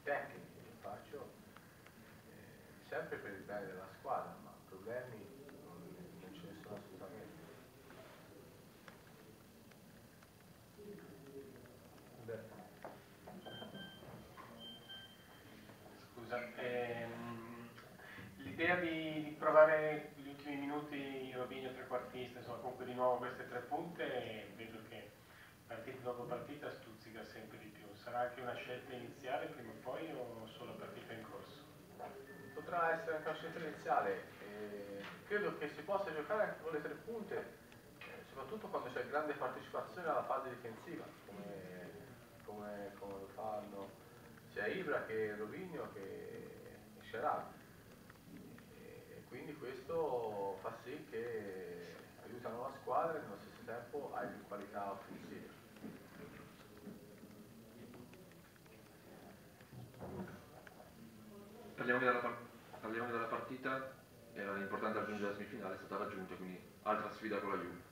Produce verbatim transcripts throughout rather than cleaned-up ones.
tecniche che faccio, eh, sempre per il bene della squadra, ma problemi non, non ce ne sono assolutamente. Scusa, ehm, l'idea di, di provare gli ultimi minuti Robinho trequartista, insomma comunque di nuovo queste tre punte, vedo che partita dopo partita stuzzica sempre di più. Sarà anche una scelta iniziale prima o poi o solo partita in corso? Potrà essere anche una scelta iniziale, eh, credo che si possa giocare anche con le tre punte, eh, soprattutto quando c'è grande partecipazione alla fase difensiva, come, come, come lo fanno sia Ibra che Robinho che Scerano. E quindi questo fa sì che aiutano la squadra e nello stesso tempo hai più qualità offensiva. Parliamo della, parliamo della partita, era importante raggiungere la semifinale, è stata raggiunta, quindi altra sfida con la Juve.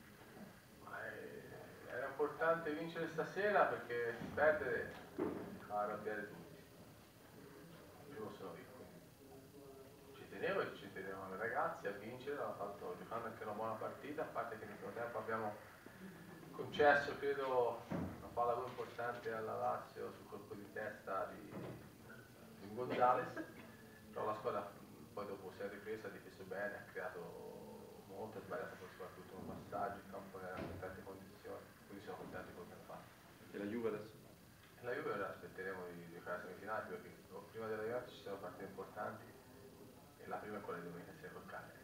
Era importante vincere stasera perché perdere fa arrabbiare tutti. Il primo sono io, quindi ci tenevo e ci tenevano i ragazzi a vincere, hanno fatto giocando anche una buona partita, a parte che nel primo tempo abbiamo concesso credo una palla più importante alla Lazio sul colpo di testa di, di Gonzales, però la squadra poi dopo si è ripresa, ha difeso bene, ha creato molto, ha sbagliato soprattutto un passaggio, il campo era in tante condizioni, quindi sono contento di quello che ha fatto. E la Juve adesso? E la Juve ora aspetteremo di giocare a semifinali perché prima della Juventus ci sono partite importanti e la prima è quella di domenica sera col Cagliari.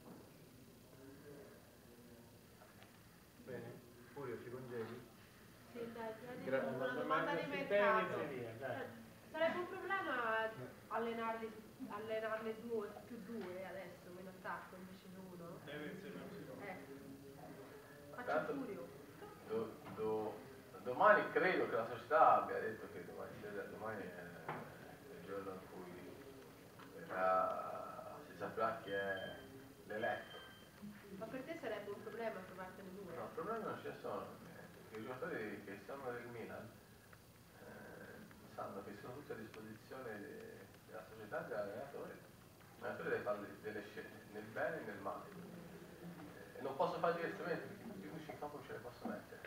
Bene, Furio, ci congedi? Sì, dai, ti Gra- una ma- domanda ma- di si mercato. bene, via, dai. Sarebbe un problema allenarli, allenarne due, più due adesso in attacco invece di uno? Deve essere una Eh. Faccio Tanto, Furio. do, do, domani credo che la società abbia detto che domani, domani è il giorno in cui verrà, si saprà chi è l'eletto. Ma per te sarebbe un problema trovartene due? No, il problema non ci sono, perché i giocatori che stanno nel Milan eh, sanno che sono tutti a disposizione de, della società e dell'allenatore. L'allenatore deve fare delle scelte nel bene e nel male. E non posso fare diversamente perché tutti gli unici in campo ce le posso mettere.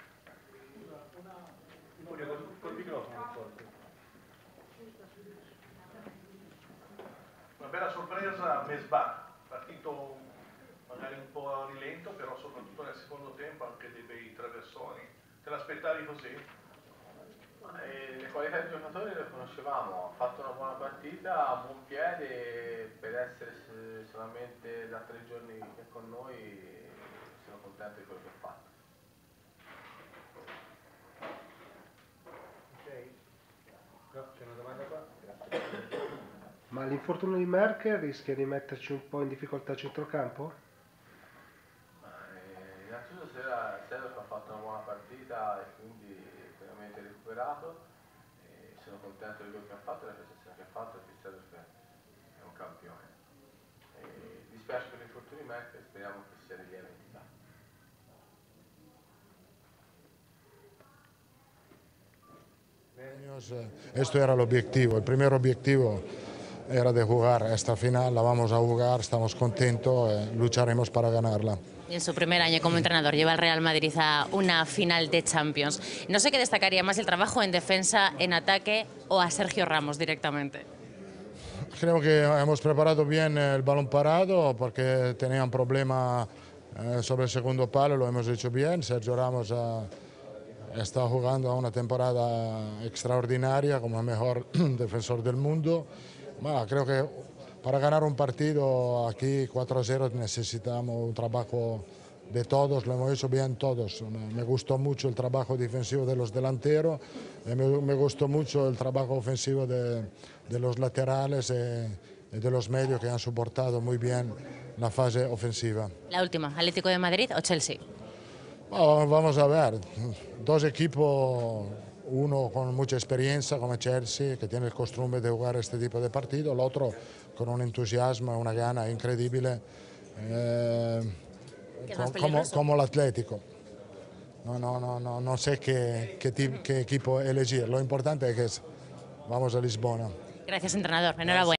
Furio, col, col microfono forte. Una bella sorpresa Mesbah, partito magari un po' a rilento, però soprattutto nel secondo tempo anche dei bei traversoni. Te l'aspettavi così? E le qualità del giocatore le conoscevamo, ha fatto una buona partita, a buon piede, per essere solamente da tre giorni che è con noi sono contento di quello che ha fatto. Ok? No, c'è una domanda qua. Grazie. Ma l'infortunio di Merkel rischia di metterci un po' in difficoltà a centrocampo? Ma, eh, innanzitutto Sedorf ha fatto una buona partita e quindi è pienamente recuperato e sono contento di quello che ha fatto e la prestazione che ha fatto perché Sedorf è un campione. E dispiace per l'infortunio di Merkel, speriamo che sia di lieve entità. Esto era el objetivo, el primer objetivo era de jugar esta final, la vamos a jugar, estamos contentos, eh, lucharemos para ganarla. Y en su primer año como entrenador lleva al Real Madrid a una final de Champions. No sé qué destacaría más, el trabajo en defensa, en ataque o a Sergio Ramos directamente. Creo que hemos preparado bien el balón parado porque tenía un problema eh, sobre el segundo palo, lo hemos hecho bien. Sergio Ramos ha, está jugando a una temporada extraordinaria como el mejor defensor del mundo. Ma creo que para ganar un partido aquí cuatro a cero necesitamos un trabajo de todos, lo hemos hecho bien todos. Me gustó mucho el trabajo defensivo de los delanteros, y me, me gustó mucho el trabajo ofensivo de, de los laterales y, y de los medios que han soportado muy bien la fase ofensiva. La última, Atlético de Madrid o Chelsea. Bueno, vamos a ver, dos equipos, uno con mucha experiencia como Chelsea, que tiene el costumbre de jugar este tipo de partido, el otro con un entusiasmo, una gana increíble, eh, com, como, como el Atlético. No, no, no, no, no sé qué, qué, qué equipo elegir, lo importante es que vamos a Lisbona. Gracias, entrenador. Enhorabuena.